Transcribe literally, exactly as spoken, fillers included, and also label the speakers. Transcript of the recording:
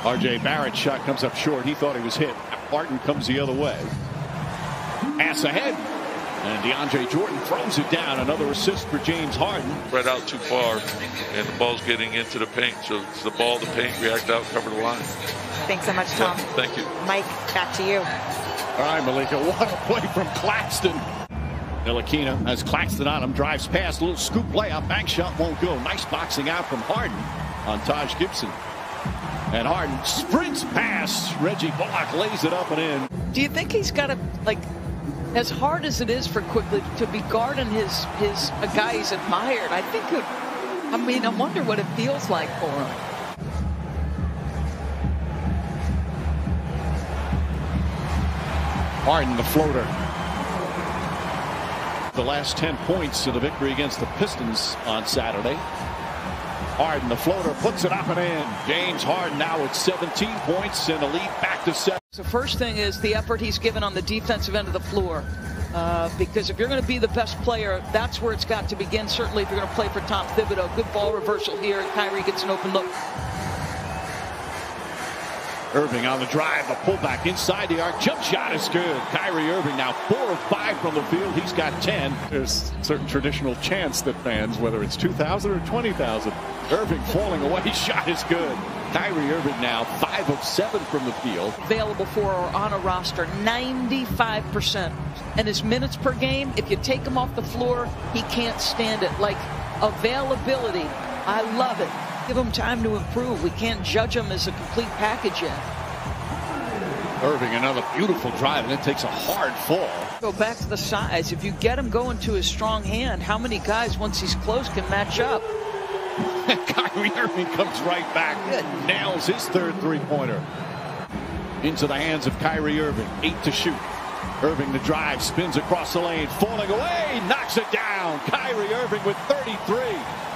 Speaker 1: R J Barrett's shot comes up short. He thought he was hit. Harden comes the other way. Pass ahead. And DeAndre Jordan throws it down. Another assist for James Harden.
Speaker 2: Spread out too far, and the ball's getting into the paint. So it's the ball, the paint, react out, cover the line.
Speaker 3: Thanks so much, Tom.
Speaker 2: Yeah, thank you.
Speaker 3: Mike, back to you.
Speaker 1: All right, Malika, what a play from Claxton. Ntilikina has Claxton on him, drives past, a little scoop layup, bank shot won't go. Nice boxing out from Harden on Taj Gibson. And Harden sprints past. Reggie Bullock lays it up and in.
Speaker 4: Do you think he's got to, like, as hard as it is for Quickly to be guarding his, his a guy he's admired, I think it, I mean, I wonder what it feels like for him.
Speaker 1: Harden, the floater. The last ten points of the victory against the Pistons on Saturday. Harden, the floater, puts it up and in. James Harden now at seventeen points and a lead back to seven.
Speaker 4: The first thing is the effort he's given on the defensive end of the floor. Uh, because if you're going to be the best player, that's where it's got to begin. Certainly if you're going to play for Tom Thibodeau. Good ball reversal here, and Kyrie gets an open look.
Speaker 1: Irving on the drive, a pullback inside the arc. Jump shot is good. Kyrie Irving now four of five from the field. He's got ten. There's certain traditional chants that fans, whether it's two thousand or twenty thousand. Irving falling away. Shot is good. Kyrie Irving now five of seven from the field.
Speaker 4: Available for or on a roster, ninety-five percent. And his minutes per game, if you take him off the floor, he can't stand it. Like availability, I love it. Give him time to improve. We can't judge him as a complete package yet.
Speaker 1: Irving, another beautiful drive, and it takes a hard fall.
Speaker 4: Go back to the size. If you get him going to his strong hand, how many guys, once he's close, can match up?
Speaker 1: Kyrie Irving comes right back. Good. Nails his third three-pointer. Into the hands of Kyrie Irving. Eight to shoot. Irving the drive, spins across the lane, falling away, knocks it down. Kyrie Irving with thirty-three.